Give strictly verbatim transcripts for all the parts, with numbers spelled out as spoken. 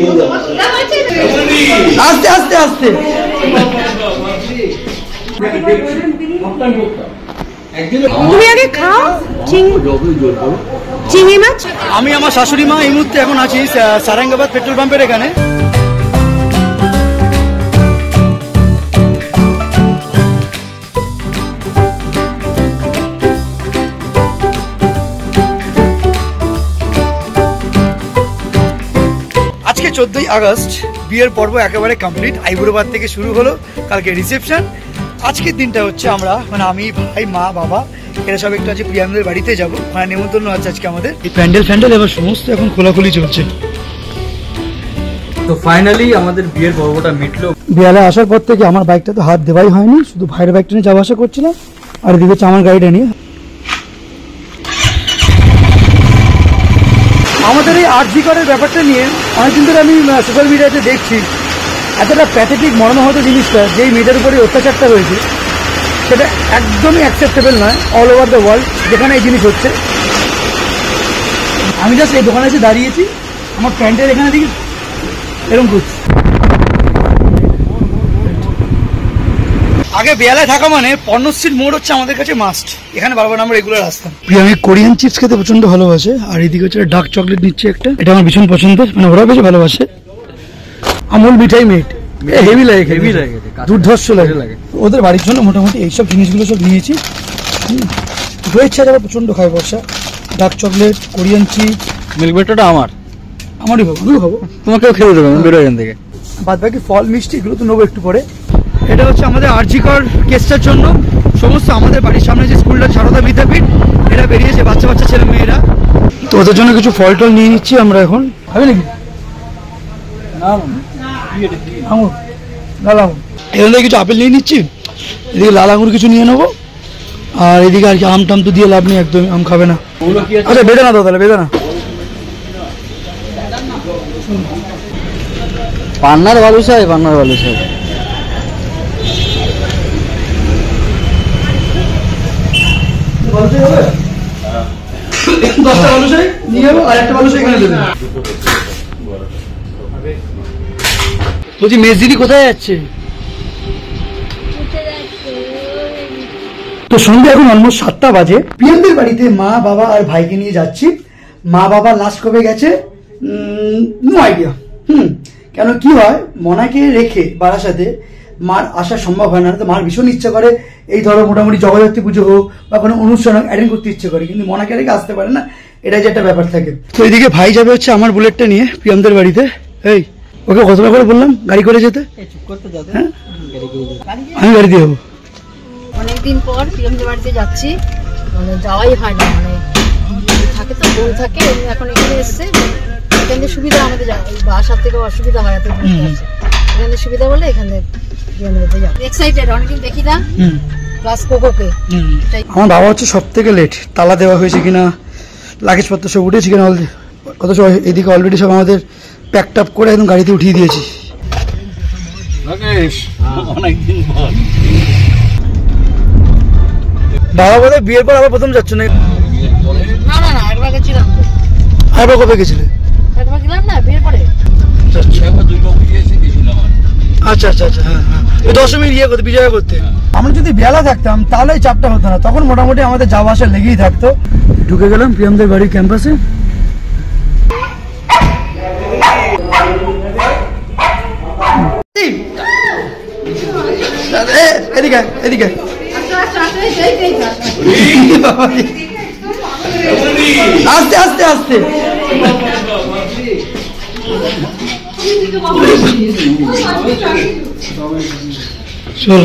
আস্তে আস্তে আস্তে তুমি আগে খাও চিংড়ি মাছ। আমি আমার শাশুড়ি মা এই মুহূর্তে এখন আছি সারাঙ্গাবাদ পেট্রোল পাম্পের এখানে। আজকে চোদ্দই আগস্ট, বিয়ের পর্ব একেবারে কমপ্লিট। আইবুড়োবাদ থেকে শুরু হলো, কালকে রিসেপশন। আজকের দিনটা হচ্ছে আমরা মানে আমি, ভাই, মা, বাবা এরা সব একটু আজকে প্রিয়ামদের বাড়িতে যাবো, মানে নেমন্তন্ন আছে আজকে আমাদের। এই প্যান্ডেল ফ্যান্ডেল এবার সমস্ত এখন খোলাখুলি চলছে। তো ফাইনালি আমাদের বিয়ের পর্বটা মিটলো। বিয়ালে আসার পর থেকে আমার বাইকটা তো হাত দেওয়াই হয়নি, শুধু ভাইয়ের বাইকটা নিয়ে যাওয়া আসা করছিলাম, আর এদিকে হচ্ছে আমার গাড়িটা নিয়ে। আমাদের এই আরজি করের ব্যাপারটা নিয়ে অনেকদিন ধরে আমি সোশ্যাল মিডিয়াতে দেখছি, এতটা প্যাথেটিক মর্মাহত জিনিসটা, যেই মেয়েদের উপরে অত্যাচারটা হয়েছে সেটা একদমই অ্যাকসেপ্টেবল নয় অল ওভার দ্য ওয়ার্ল্ড যেখানে এই জিনিস হচ্ছে। আমি জাস্ট এই দোকানে এসে দাঁড়িয়েছি, আমার প্যান্টের এখানে দেখি এরকম করছি। আগে বেয়ালায় থাকা মানে পর্ণশ্রীর মোড় হচ্ছে আমাদের কাছে মাস্ট, এখানে বারবার আমরা রেগুলার আসতাম। আমি কোরিয়ান চিপস খেতে প্রচন্ড ভালোবাসে, আর এদিকে হচ্ছে ডার্ক চকলেট নিচ্ছে একটা, এটা আমার ভীষণ পছন্দের, মানে ওরা বেশি ভালোবাসে। আমুল মিঠাই মেট হেভি লাগে, হেভি লাগে, দুর্ধর্ষ লাগে লাগে ওদের বাড়ির জন্য। মোটামুটি এইসব জিনিসগুলো সব নিয়েছি। দইয়ের ছাড়া আবার প্রচন্ড খাই বর্ষা। Dark chocolate, Korean chips, milk বেটাটা আমার আমারই খাবো, আমিও খাবো, তোমাকেও খেতে দেবো বেরো এখান থেকে। বাদ বাকি ফল মিষ্টি এগুলো তো নেবো একটু পরে। এটা হচ্ছে আমাদের আরজিকর কেসটার জন্য সমস্ত আমাদের বাড়ির সামনে যে স্কুলটা সারদা বিদ্যাপীঠ, এটা বেরিয়েছে বাচ্চা বাচ্চা ছেলে মেয়েরা, তো ওদের জন্য কিছু ফল টল নিয়ে নিচ্ছি আমরা এখন। হবে নাকি আঙুর, লাল আঙুর, এখান থেকে কিছু আপেল নিয়ে নিচ্ছি, এদিকে লাল আঙুর কিছু নিয়ে নেবো, আর এদিকে আর কি আম টাম তো দিয়ে লাভ নেই, একদম আম খাবে না। আচ্ছা বেদানা দাও তাহলে, বেদানা। পান্নার বালুশাই, পান্নার বালুশাই। দশটা বালুশাই নিয়ে যাবো, আর একটা বালুশাই এখানে দেবে। বলছি মেজদিদি কোথায় যাচ্ছে? তো সন্ধ্যে এখন অলমোস্ট সাতটা বাজে। প্রিয়ামদের বাড়িতে মা, বাবা আর ভাইকে নিয়ে যাচ্ছি। মা বাবা লাস্ট কবে গেছে নো আইডিয়া। হুম কেন কি হয়, মনাকে রেখে বারাসাতে মার আসার সম্ভব হয় না। তো মার ভীষণ ইচ্ছা করে এই ধরো মোটামুটি জগদ্ধাত্রী পুজো হোক বা কোনো অনুষ্ঠান হোক অ্যাটেন্ড করতে ইচ্ছে করে, কিন্তু মনাকে রেখে আসতে পারে না, এটা যে একটা ব্যাপার থাকে। তো এদিকে ভাই যাবে হচ্ছে আমার বুলেটটা নিয়ে প্রিয়ামদের বাড়িতে। এই ওকে কতটা করে বললাম গাড়ি করে যেতে? হ্যাঁ আমি গাড়ি দিয়ে যাবো। অনেকদিন পর প্রিয়ামদের বাড়িতে যাচ্ছি, মানে যাওয়াই হয় না, মানে থাকে তো বোন থাকে, এখন এখানে এসছে, এখানে সুবিধা আমাদের বাসার থেকে অসুবিধা হয়, এত এখানে সুবিধা বলে এখানে এক্সাইটেড, অনেকদিন দেখি না। প্লাস কোকোকে আমার বাবা হচ্ছে সব থেকে লেট, তালা দেওয়া হয়েছে কিনা, লাগেজ পত্র সব উঠেছে কিনা, অথচ এদিকে অলরেডি সব আমাদের প্যাক ট্যাপ করে একদম গাড়িতে উঠিয়ে দিয়েছি। বাবা বলে বিয়ের পর আবার প্রথম যাচ্ছ না? না না না একবার গেছিলাম। আরেকবার কবে গেছিলে? একবার গেলাম না বিয়ের পরে। আচ্ছা আচ্ছা আচ্ছা হ্যাঁ হ্যাঁ ওই দশমীর ইয়ে করতে, বিজয় করতে। আমরা যদি বেলা থাকতাম তাহলে এই চাপটা হতো না, তখন মোটামুটি আমাদের যাওয়া আসা লেগেই থাকতো। ঢুকে গেলাম প্রিয়ামদের বাড়ির ক্যাম্পাসে। এদিকে এদিকে আস্তে আস্তে আস্তে চল।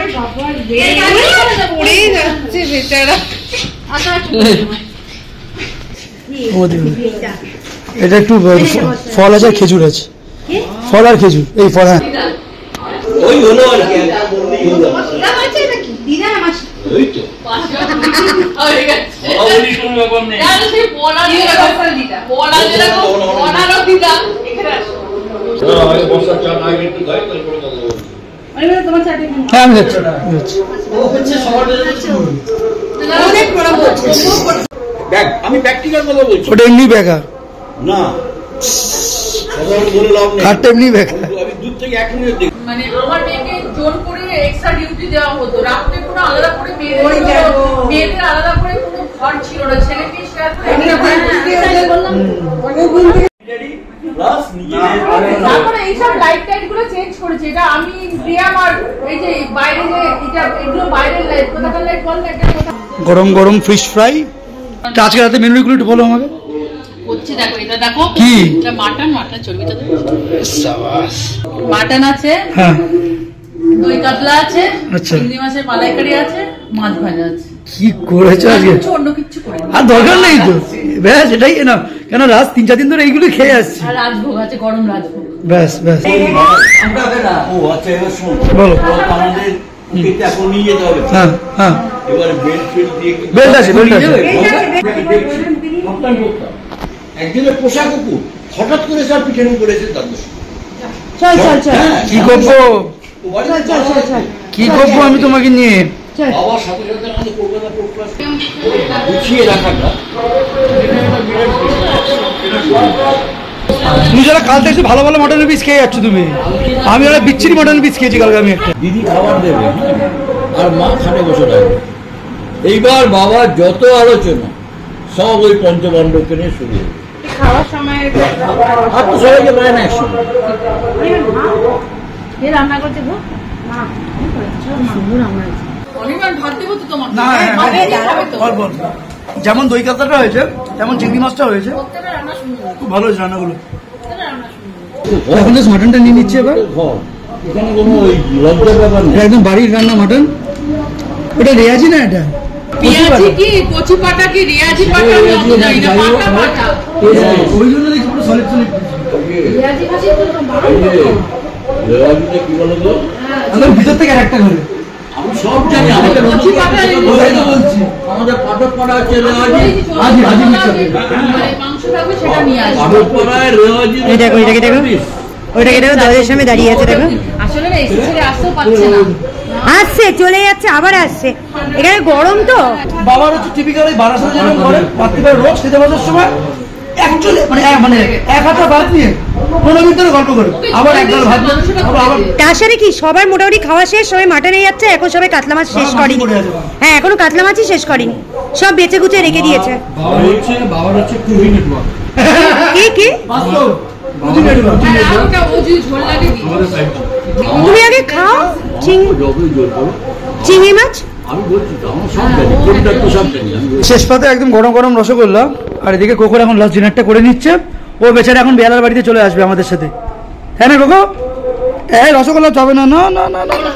এটা একটু ফল আছে, খেজুর আছে, ফল আর খেজুর, এই ফল। হ্যাঁ ওই হলো আর কি আছে নাকি দিদা আমার ওই তো আরে গেছে ওই কোন ব্যাপার নেই আর সেই বলা দিয়ে রাখা দিদা বলা যেটা বলারও দিদা এখানে আসো চলো আমাকে বর্ষা চা না একটু গাই তারপরে কথা বলবো। আরে তোমার চাটি হ্যাঁ আমি যাচ্ছি ও হচ্ছে সবার যাচ্ছে অনেক বড় হচ্ছে ব্যাগ। আমি প্র্যাকটিক্যাল কথা বলছি, ওটা এমনি ব্যাগ না কাটটা এমনি বেকার। মানে আমার মেয়েকে জোর করে এক্সট্রা ডিউটি দেওয়া হতো, রাত্রে কোনো আলাদা করে মেয়েদের মেয়েদের আলাদা করে কোনো ঘর ছিল না, ছেলেকে শেয়ার তারপরে এইসব লাইট টাইট গুলো চেঞ্জ করেছে। এটা আমি প্রিয়াম আর এই যে বাইরে যে এটা এগুলো বাইরের লাইট, কোথাকার লাইট বল না, এটা গরম গরম ফিশ ফ্রাই। আজকে রাতে মেনুগুলো একটু বলো আমাকে। হচ্ছে দেখো, এটা দেখো কি এটা মাটন, মাটন চর্বিটা মাটন আছে, হ্যাঁ দই কাতলা আছে, আচ্ছা চিংড়ি মাছের মালাইকারি আছে, মাছ ভাজা আছে। কি করেছো আজকে? অন্য কিছু করে আর দরকার নেই তো, ব্যাস এটাই না, কেন রাত তিন চার দিন ধরে এইগুলো খেয়ে আসছি। আর রাজভোগ আছে, গরম রাজভোগ। ব্যাস ব্যাস বলো। হ্যাঁ হ্যাঁ বেল্ট আছে, বেল্ট আছে। একদিনের পোষা কুকুর হঠাৎ করে স্যার পিছনে করেছে দাদু। কি করবো কি করবো আমি তোমাকে নিয়ে? বাবার সাথে সাথে আমাদের কলকাতা পোর্ট গুছিয়ে রাখাটা তুমি যারা কাল থেকে ভালো ভালো মটনের পিস খেয়ে যাচ্ছ, তুমি আমি ওরা বিচ্ছিরি মটনের পিস খেয়েছি কালকে আমি একটা। দিদি খাবার দেবে আর মা খাটে বসে থাকবে। এইবার বাবার যত আলোচনা সব ওই পঞ্চপাণ্ডবকে নিয়ে শুরু হবে। খাওয়ার সময় আর তো সবাইকে পায় না একসঙ্গে। কে রান্না করছে গো? মা সুন্দর রান্না হয়েছে। অনেকবার ভাত দেবো তো তোমাকে। না অল্প অল্প, যেমন দই কাতলাটা হয়েছে তেমন চিংড়ি মাছটা হয়েছে, খুব ভালো হয়েছে রান্নাগুলো। এখন জাস্ট মাটনটা নিয়ে নিচ্ছে এবার। এখানে কোনো ওই লজ্জার ব্যাপার নেই, একদম বাড়ির রান্না মাটন। ওটা রেয়াজি না, এটা পেঁয়াজি কি কচি পাটা কি রেয়াজি পাটা আমি অত জানি না, পাটা পাটা ওই জন্য দেখছি পুরো সলিড সলিড। রেয়াজি ভাজি তো ভালো এই যে রেওয়াজিটা কি বলো তো, একদম ভিতর থেকে একটা করে আমি সব জানি। আমাদের কচি পাটা ওটাই তো বলছি। আমাদের পাঠক পাড়া আছে রেওয়াজি, হাজি হাজি মিক্স হবে। মাংস থাকবে সেটা নিয়ে আসবে। পাঠক পাড়ায় রেওয়াজি। এই দেখো, এটাকে দেখো, ওইটাকে দেখো, দরজার সামনে দাঁড়িয়ে আছে দেখো। আসলে না এসে ছেড়ে আসতেও পারছে না, আসছে, চলে যাচ্ছে, আবার আসছে। এখানে গরম তো। বাবার হচ্ছে টিপিক্যাল ওই বারাসাতে যেরকম করে রাত্রিবেলা রোজ খেতে বসার সময় অ্যাকচুয়ালি মানে এক- মানে এক হাতে ভাত নিয়ে পনেরো মিনিট ধরে গল্প করে, আবার এক গাল ভাত নিয়ে, আবার আবার তার সাথে কি সবার মোটামুটি খাওয়া শেষ, সবাই মাটনে যাচ্ছে, এখন সবাই কাতলা মাছ শেষ করেনি। হ্যাঁ এখনো কাতলা মাছই শেষ করেনি, সব বেঁচে গুছে রেখে দিয়েছে। বাবার হচ্ছে বাবার হচ্ছে টুবি নেটওয়ার্ক। কি কি বাস্তব আর ওটা ও যদি ঝোল লাগে দিই। তুমি আগে খাও চিং- যতই জোর করো চিংড়ি মাছ। আমি বলছি তো আমার সব জানি, কোনটা তো সব জানি আমি। শেষ পাতে একদম গরম গরম রসগোল্লা, আর এদিকে কোকোর এখন লাস্ট ডিনারটা করে নিচ্ছে। ও বেচারা এখন বেলার বাড়িতে চলে আসবে আমাদের সাথে, হ্যাঁ না কোকো? এই রসগোল্লা যাবে না, না না না না।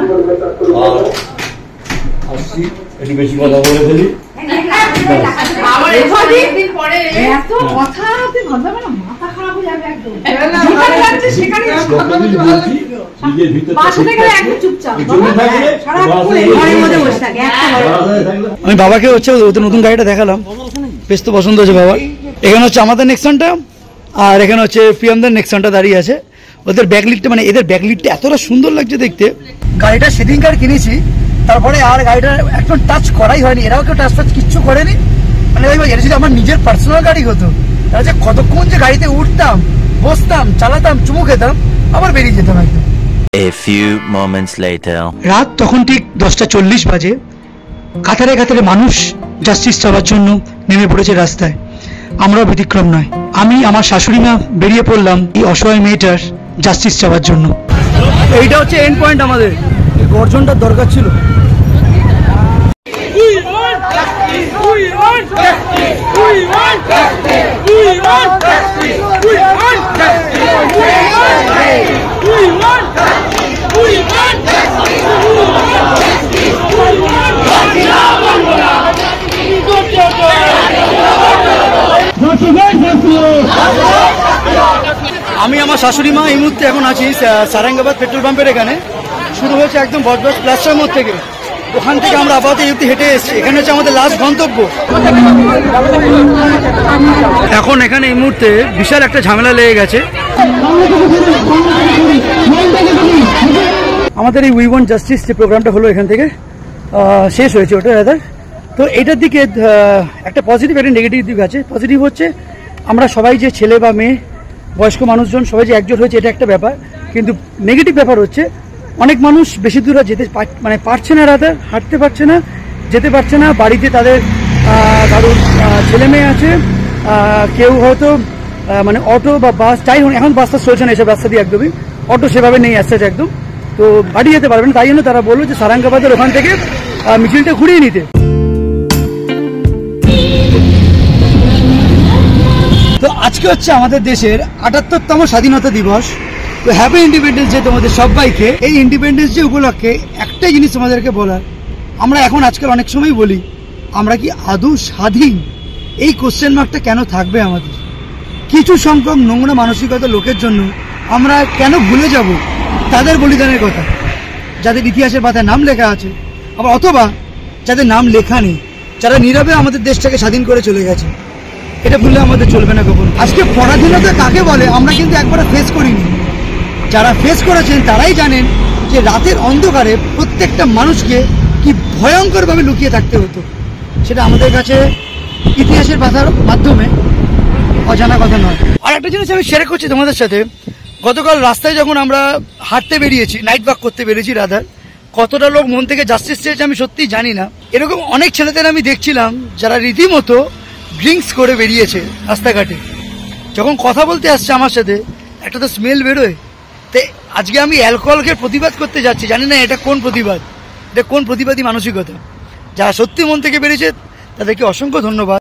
আসছি একটু বেশি কথা বলে ফেলি। আবার একদিন পরে এত কথা তুই ভাববে না, মাথা খারাপ হয়ে যাবে একদম। যেখানে যাচ্ছে সেখানে কথা বলতে ভালো লাগে। নিজের ভিতরে বাসাতে গেলে একদম চুপচাপ। ঘরের মধ্যে বসে থাকে একটা ঘরে। আমি বাবাকে হচ্ছে ওদের নতুন গাড়িটা দেখালাম, বেশ তো পছন্দ হয়েছে বাবা। এখানে হচ্ছে আমাদের নেক্সনটা, আর এখানে হচ্ছে প্রিয়ামদের নেক্সনটা দাঁড়িয়ে আছে। ওদের ব্যাকলিটটা মানে এদের ব্যাকলিটটা এতটা সুন্দর লাগছে দেখতে। গাড়িটা সেদিনকার কিনেছি, তারপরে আর গাড়িটা একদম টাচ করাই হয়নি, এরাও কেউ টাচ টাচ কিচ্ছু করেনি। মানে ওই এটা যদি আমার নিজের পার্সোনাল গাড়ি হতো তাহলে যে কতক্ষণ যে গাড়িতে উঠতাম, বসতাম, চালাতাম, চুমু খেতাম, আবার বেরিয়ে যেতাম একদম। A few moments later. রাত তখন ঠিক দশটা চল্লিশ বাজে। কাতারে কাতারে মানুষ জাস্টিস চাওয়ার জন্য নেমে পড়েছে রাস্তায়, আমরাও ব্যতিক্রম নয়। আমি আমার শাশুড়ি মা বেরিয়ে পড়লাম এই অসহায় মেয়েটার জাস্টিস চাওয়ার জন্য। এইটা হচ্ছে এন্ড পয়েন্ট আমাদের, এই গর্জনটার দরকার ছিল। আমি আমার শাশুড়ি মা এই মুহূর্তে এখন আছি সারাঙ্গাবাদ পেট্রোল পাম্পের এখানে। শুরু হয়েছে একদম বজবজ প্ল্যাটফর্ম থেকে, ওখান থেকে আমরা আপাতত এই হেঁটে এসেছি। এখানে হচ্ছে আমাদের লাস্ট গন্তব্য। এখন এখানে এই মুহূর্তে বিশাল একটা ঝামেলা লেগে গেছে। আমাদের এই উই ওয়ান্ট জাস্টিস যে প্রোগ্রামটা হলো এখান থেকে শেষ হয়েছে ওটা দাদার। তো এটার দিকে একটা পজিটিভ একটা নেগেটিভ দিক আছে। পজিটিভ হচ্ছে আমরা সবাই যে ছেলে বা মেয়ে বয়স্ক মানুষজন সবাই যে একজোট হয়েছে এটা একটা ব্যাপার, কিন্তু নেগেটিভ ব্যাপার হচ্ছে অনেক মানুষ বেশি দূর যেতে মানে পারছে না, রাতে হাঁটতে পারছে না, যেতে পারছে না। বাড়িতে তাদের কারোর ছেলে মেয়ে আছে, কেউ হয়তো মানে অটো বা বাস, যাই হোক এখন বাসটা চলছে না এসব রাস্তা দিয়ে একদমই, অটো সেভাবে নেই আসছে একদম, তো বাড়ি যেতে পারবেন। তাই জন্য তারা বললো যে সারাঙ্গাবাদের ওখান থেকে মিছিলটা ঘুরিয়ে নিতে। তো আজকে হচ্ছে আমাদের দেশের আটাত্তরতম স্বাধীনতা দিবস। তো হ্যাপি ইন্ডিপেন্ডেন্স ডে তোমাদের সবাইকে। এই ইন্ডিপেন্ডেন্স ডে উপলক্ষে একটাই জিনিস তোমাদেরকে বলার, আমরা এখন আজকাল অনেক সময় বলি আমরা কি আদৌ স্বাধীন? এই কোশ্চেন মার্কটা কেন থাকবে আমাদের? কিছু সংখ্যক নোংরা মানসিকতা লোকের জন্য আমরা কেন ভুলে যাব তাদের বলিদানের কথা, যাদের ইতিহাসের পাতায় নাম লেখা আছে, আবার অথবা যাদের নাম লেখা নেই, যারা নীরবে আমাদের দেশটাকে স্বাধীন করে চলে গেছে। এটা ভুললে আমাদের চলবে না কখনো। আজকে পরাধীনতা কাকে বলে আমরা কিন্তু একবার ফেস করিনি। যারা ফেস করেছেন তারাই জানেন যে রাতের অন্ধকারে প্রত্যেকটা মানুষকে কি ভয়ঙ্করভাবে লুকিয়ে থাকতে হতো। সেটা আমাদের কাছে ইতিহাসের পাতার মাধ্যমে অজানা কথা নয়। আর একটা জিনিস আমি শেয়ার করছি তোমাদের সাথে, গতকাল রাস্তায় যখন আমরা হাঁটতে বেরিয়েছি, নাইট ওয়াক করতে বেরিয়েছি রাধার, কতটা লোক মন থেকে জাস্টিস চেয়েছে আমি সত্যিই জানি না। এরকম অনেক ছেলেদের আমি দেখছিলাম যারা রীতিমতো ড্রিঙ্কস করে বেরিয়েছে রাস্তাঘাটে। যখন কথা বলতে আসছে আমার সাথে একটা তো স্মেল বেরোয়। তো আজকে আমি অ্যালকোহলকে প্রতিবাদ করতে যাচ্ছি, জানি না এটা কোন প্রতিবাদ, এটা কোন প্রতিবাদী মানসিকতা। যারা সত্যি মন থেকে বেরিয়েছে তাদেরকে অসংখ্য ধন্যবাদ।